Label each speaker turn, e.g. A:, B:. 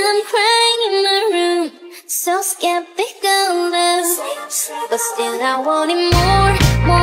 A: I'm crying in my room, so skeptical of love, but still I wanted more, more.